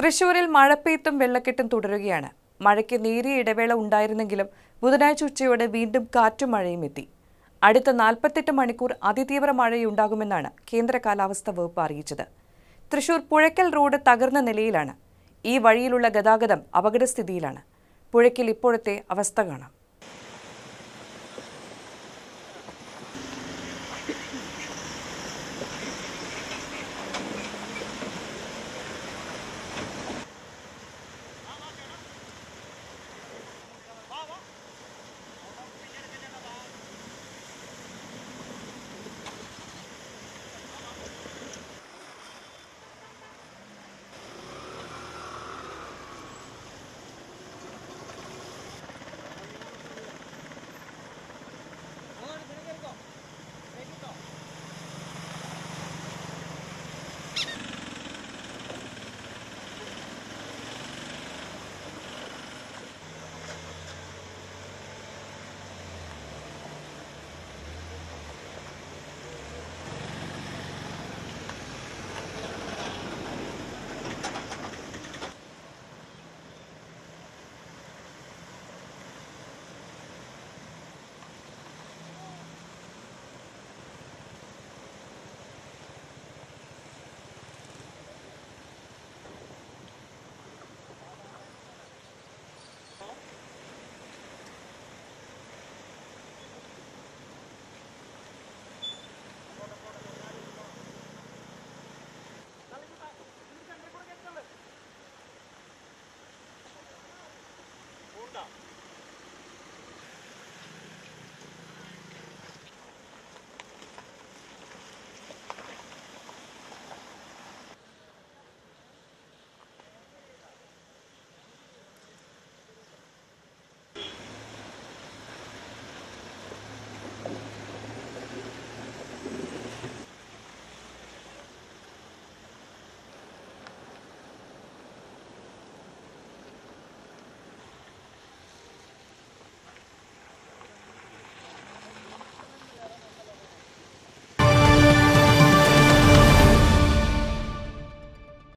തൃശൂരിൽ മഴപ്പെയ്ത്തും വെള്ളക്കെട്ടും തുടരുകയാണ്. മഴയ്ക്ക് നേരിയ ഇടവേള ഉണ്ടായിരുന്നെങ്കിലും ബുധനാഴ്ച ഉച്ചയോടെ വീണ്ടും കാറ്റും മഴയും എത്തി. അടുത്ത 48 മണിക്കൂർ അതിതീവ്ര മഴയുണ്ടാകുമെന്നാണ് കേന്ദ്ര കാലാവസ്ഥാ വകുപ്പ് അറിയിച്ചത്. തൃശൂർ പുഴയ്ക്കൽ റോഡ് തകർന്ന നിലയിലാണ്. ഈ വഴിയിലുള്ള ഗതാഗതം അപകടസ്ഥിതിയിലാണ്. പുഴയ്ക്കൽ ഇപ്പോഴത്തെ അവസ്ഥ കാണാം.